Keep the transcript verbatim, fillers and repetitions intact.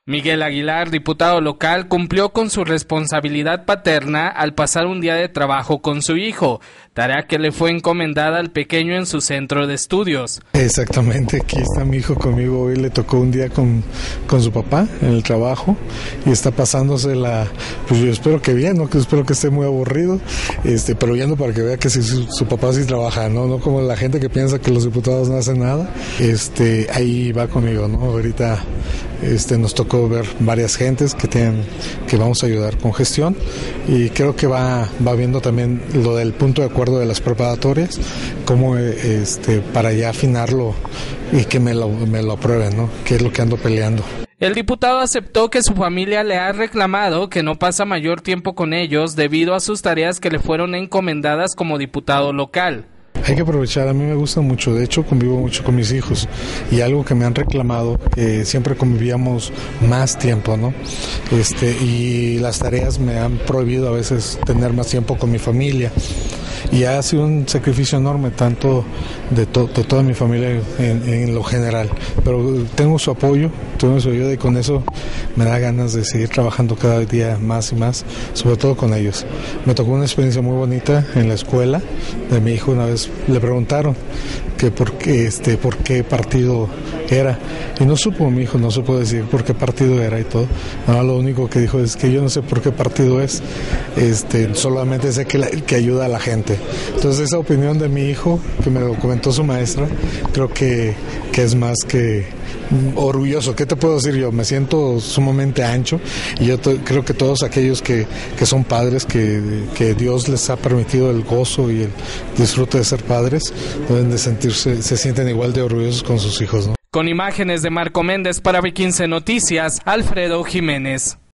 Miguel Aguilar, diputado local, cumplió con su responsabilidad paterna al pasar un día de trabajo con su hijo, tarea que le fue encomendada al pequeño en su centro de estudios. Exactamente, aquí está mi hijo conmigo, hoy le tocó un día con, con su papá en el trabajo y está pasándose la, pues yo espero que bien, ¿no? Que espero que esté muy aburrido, este, pero viendo para que vea que sí, su, su papá sí trabaja, ¿no? No como la gente que piensa que los diputados no hacen nada, este, ahí va conmigo, ¿no? Ahorita este, nos tocó ver varias gentes que tienen, que vamos a ayudar con gestión y creo que va, va viendo también lo del punto de acuerdo de las preparatorias, como este, para ya afinarlo y que me lo, me lo aprueben, ¿no? Que es lo que ando peleando. El diputado aceptó que su familia le ha reclamado que no pasa mayor tiempo con ellos debido a sus tareas que le fueron encomendadas como diputado local. Hay que aprovechar, a mí me gusta mucho, de hecho convivo mucho con mis hijos y algo que me han reclamado, que siempre convivíamos más tiempo, ¿no? Este, y las tareas me han prohibido a veces tener más tiempo con mi familia y ha sido un sacrificio enorme, tanto de, to, de toda mi familia en, en lo general, pero tengo su apoyo, tengo su ayuda y con eso me da ganas de seguir trabajando cada día más y más, sobre todo con ellos. Me tocó una experiencia muy bonita en la escuela de mi hijo. Una vez le preguntaron que por qué, este, por qué partido era y no supo, mi hijo no supo decir por qué partido era y todo. No, lo único que dijo es que yo no sé por qué partido es, este, solamente sé que, la, que ayuda a la gente. Entonces esa opinión de mi hijo, que me lo comentó su maestra, creo que, que es más que orgulloso. ¿Qué te puedo decir yo? Me siento sumamente ancho y yo to- creo que todos aquellos que, que son padres, que, que Dios les ha permitido el gozo y el disfrute de ser padres, deben de sentirse, se sienten igual de orgullosos con sus hijos, ¿no? Con imágenes de Marco Méndez para B quince Noticias, Alfredo Jiménez.